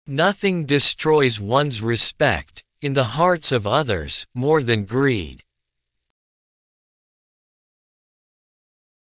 Nothing destroys one's respect in the hearts of others more than greed.